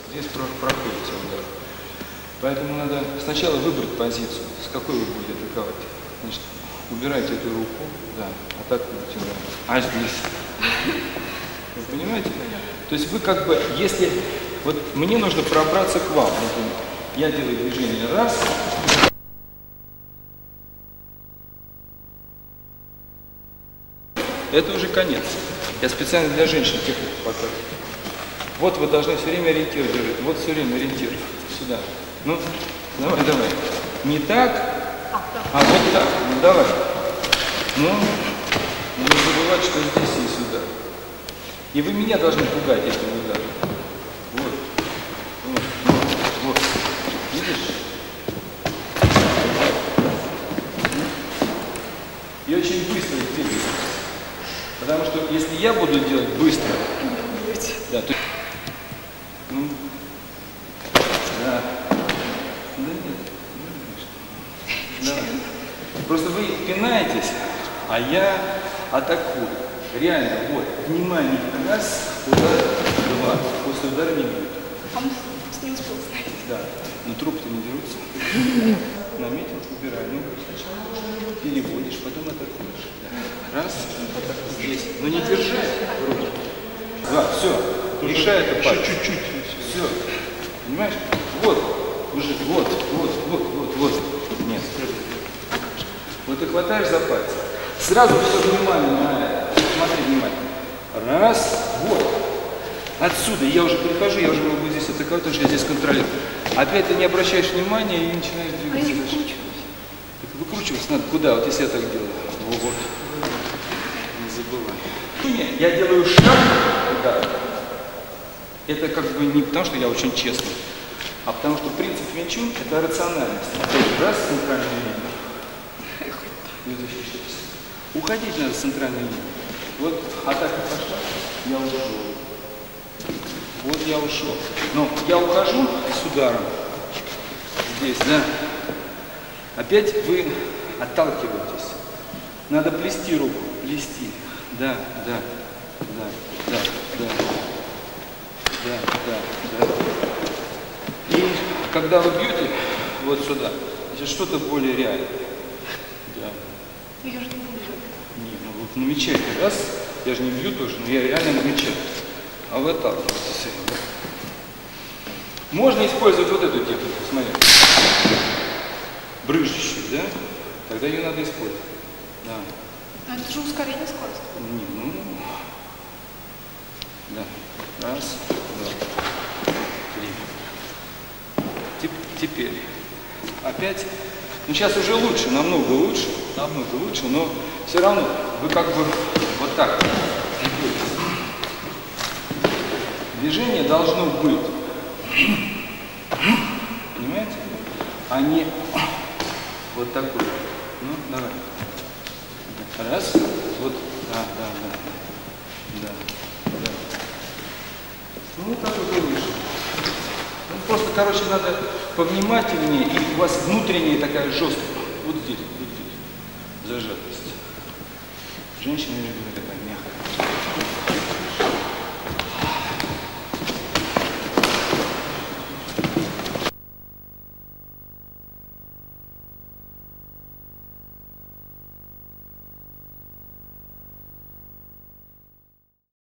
здесь проходите удар. Поэтому надо сначала выбрать позицию, с какой вы будете атаковать. Значит, убирайте эту руку, да, атакуйте, да. А здесь? Вы понимаете? То есть вы как бы, если... Вот мне нужно пробраться к вам, например. Я делаю движение раз. Это уже конец. Я специально для женщин технику показываю. Вот вы должны все время ориентир держать. Вот все время ориентир. Сюда. Ну, давай, давай. Не так, а вот так. Ну, давай. Ну, не забывать, что здесь и сюда. И вы меня должны пугать этим ударом. Вот. Вот. Вот. Вот. Видишь? И очень быстро двигаться. Потому что если я буду делать быстро, да, то... Ну, да. Да нет, давай. Просто вы пинаетесь, а я атакую. Реально, вот, внимание, раз, удар, два. После удара не будет. Он не успел ставить. Да, но трубы-то не дерутся. Наметил, убирай. Ну, сначала переводишь, потом атакуешь. Да. Раз, атакуешь. Здесь. Но не держи руки. Два, все. Решай это пальцем. Чуть-чуть. Все. Понимаешь? Вот. Уже. Вот. Нет. Вот ты хватаешь за пальцы. Сразу все внимание на это. Смотри внимательно. Раз. Вот. Отсюда я уже прихожу, я уже могу здесь атаковать, потому что я здесь контролирую. Опять ты не обращаешь внимания и начинаешь двигаться. А я дальше. выкручиваюсь. Выкручиваться надо куда? Вот если я так делаю. Вот. Не забывай. Я делаю шаг туда. Это как бы не потому, что я очень честный, а потому что принцип Винчун – это рациональность. Опять же, раз, центральная линия. Не защищайся. Уходить надо с центральной линии. Вот атака пошла, я ушел. Вот я ушел. Но я ухожу с ударом. Здесь, да. Опять вы отталкиваетесь. Надо плести руку. Плести. Да. И когда вы бьете вот сюда, значит что-то более реальное. Да. Я же не буду. Не, ну вот намечайте раз. Я же не бью тоже, но я реально намечаю. А вы отталкиваетесь. Можно использовать вот эту технику, смотри. Брыжущую, да? Тогда ее надо использовать. Да. Но это же ускорение скорости. Не, ну... Да. Раз, два, три. Теперь. Опять. Ну сейчас уже лучше, намного лучше, но все равно вы как бы вот так. Движение должно быть. Понимаете? А не вот такое. Ну, давай. Раз. Вот. Да. Ну, вот так вот и выше. Ну, просто, короче, надо повнимательнее, и у вас внутренняя такая жесткость. Вот здесь. Зажатость. Женщина, я же говорю, такая